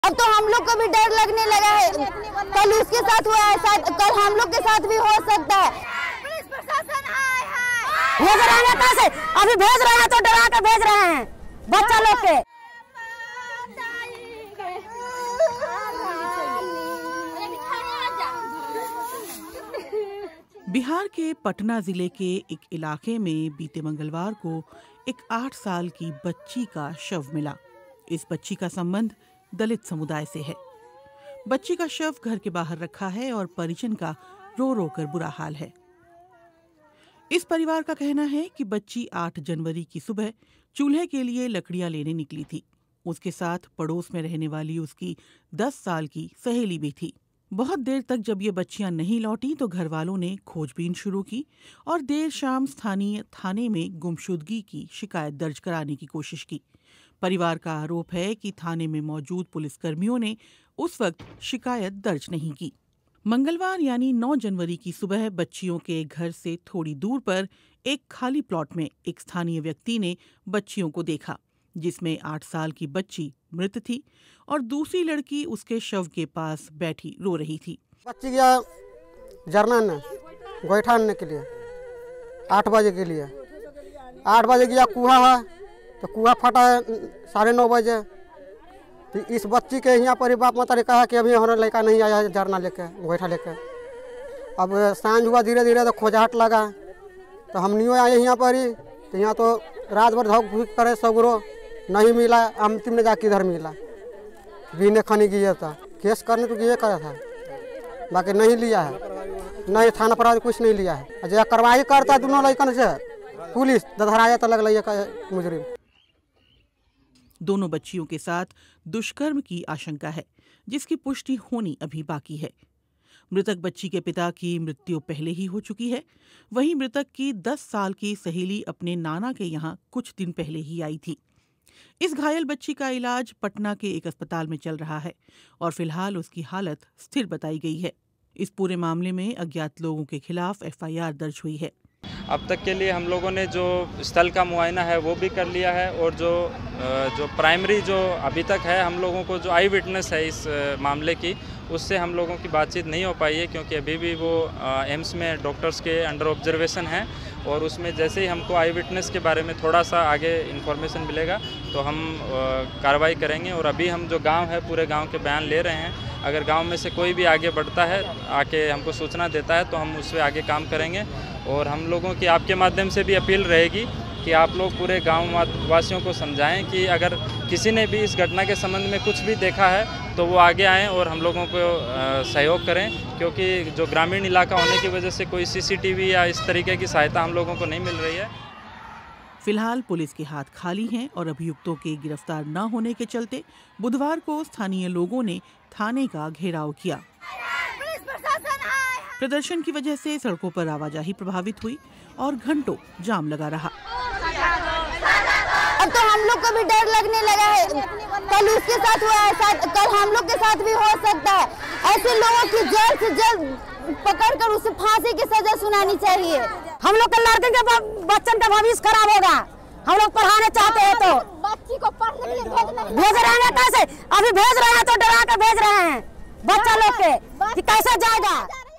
अब तो हम लोग को भी डर लगने लगा है। कल उसके साथ हुआ है, शायद कल हम लोग के साथ भी हो सकता है। पुलिस प्रशासन है। भेज रहे हैं कैसे? अभी भेज रहे हैं तो डरा के भेज रहे हैं बच्चा लोग के। बिहार के पटना जिले के एक इलाके में बीते मंगलवार को एक 8 साल की बच्ची का शव मिला। इस बच्ची का संबंध दलित समुदाय से है। बच्ची का शव घर के बाहर रखा है और परिजन का रो रो कर बुरा हाल है। इस परिवार का कहना है कि बच्ची 8 जनवरी की सुबह चूल्हे के लिए लकड़ियां लेने निकली थी। उसके साथ पड़ोस में रहने वाली उसकी 10 साल की सहेली भी थी। बहुत देर तक जब ये बच्चियां नहीं लौटी तो घर वालों ने खोजबीन शुरू की और देर शाम स्थानीय थाने में गुमशुदगी की शिकायत दर्ज कराने की कोशिश की। परिवार का आरोप है कि थाने में मौजूद पुलिसकर्मियों ने उस वक्त शिकायत दर्ज नहीं की। मंगलवार यानी 9 जनवरी की सुबह बच्चियों के घर से थोड़ी दूर पर एक खाली प्लॉट में एक स्थानीय व्यक्ति ने बच्चियों को देखा, जिसमें 8 साल की बच्ची मृत थी और दूसरी लड़की उसके शव के पास बैठी रो रही थी। बच्ची गया जरना गोईठा आनने के लिए 8 बजे के लिए 8 बजे गया कुआ है तो कुआ फटा 9:30 बजे। तो इस बच्ची के यहाँ पर बाप माता ने कहा कि अभी हमारा लड़का नहीं आया है जरना लेके गोईठा लेके। अब सांझ हुआ धीरे धीरे तो खोजाहट लगा तो हम नहीं आए यहाँ पर ही। तो यहाँ तो रात भर धोख भूख करे सगरो नहीं मिला। अंतिम में जाके इधर मिला बीने खनी गया था। केस करने तो ये करा था बाकी नहीं लिया है, नहीं थाना पर कुछ नहीं लिया है। जो कार्रवाई करता दोनों लड़कन से पुलिस धराया तो लगल मुजरिम। दोनों बच्चियों के साथ दुष्कर्म की आशंका है, जिसकी पुष्टि होनी अभी बाकी है। मृतक बच्ची के पिता की मृत्यु पहले ही हो चुकी है। वहीं मृतक की 10 साल की सहेली अपने नाना के यहाँ कुछ दिन पहले ही आई थी। इस घायल बच्ची का इलाज पटना के एक अस्पताल में चल रहा है और फिलहाल उसकी हालत स्थिर बताई गई है। इस पूरे मामले में अज्ञात लोगों के खिलाफ FIR दर्ज हुई है। अब तक के लिए हम लोगों ने जो स्थल का मुआयना है वो भी कर लिया है और जो प्राइमरी जो अभी तक है हम लोगों को जो आई विटनेस है इस मामले की, उससे हम लोगों की बातचीत नहीं हो पाई है क्योंकि अभी भी वो एम्स में डॉक्टर्स के अंडर ऑब्जर्वेशन है। और उसमें जैसे ही हमको आई विटनेस के बारे में थोड़ा सा आगे इन्फॉर्मेशन मिलेगा तो हम कार्रवाई करेंगे। और अभी हम जो गांव है पूरे गांव के बयान ले रहे हैं। अगर गांव में से कोई भी आगे बढ़ता है आके हमको सूचना देता है तो हम उस पर आगे काम करेंगे। और हम लोगों की आपके माध्यम से भी अपील रहेगी कि आप लोग पूरे गांव वासियों को समझाएं कि अगर किसी ने भी इस घटना के संबंध में कुछ भी देखा है तो वो आगे आएँ और हम लोगों को सहयोग करें, क्योंकि जो ग्रामीण इलाका होने की वजह से कोई CCTV या इस तरीके की सहायता हम लोगों को नहीं मिल रही है। फिलहाल पुलिस के हाथ खाली हैं और अभियुक्तों के गिरफ्तार न होने के चलते बुधवार को स्थानीय लोगों ने थाने का घेराव किया। प्रदर्शन की वजह से सड़कों पर आवाजाही प्रभावित हुई और घंटों जाम लगा रहा। अब तो हम लोग को भी डर लगने लगा है। कल उसके साथ हुआ है, शायद कल हम लोग के साथ भी हो सकता है। ऐसे लोगों की जल्द से जल्द पकड़कर उसे फांसी की सजा सुनानी चाहिए। हम लोग के लड़के के बच्चन का भविष्य खराब होगा। हम लोग पढ़ाने चाहते हैं तो बच्ची को पढ़ने के लिए भेज रहे हैं कैसे? अभी भेज रहे हैं तो डरा के भेज रहे हैं बच्चा लोग के कि कैसे जाएगा।